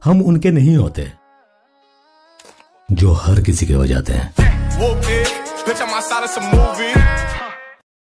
हम उनके नहीं होते जो हर किसी के हो जाते हैं।